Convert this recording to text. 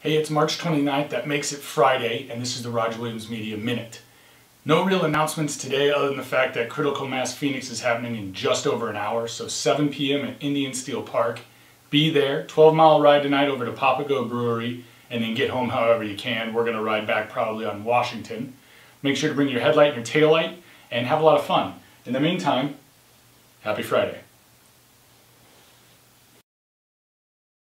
Hey, it's March 29th, that makes it Friday, and this is the Roger Williams Media Minute. No real announcements today other than the fact that Critical Mass Phoenix is happening in just over an hour, so 7 p.m. at Indian Steel Park. Be there, 12-mile ride tonight over to Papago Brewery, and then get home however you can. We're going to ride back probably on Washington. Make sure to bring your headlight and your taillight, and have a lot of fun. In the meantime, happy Friday.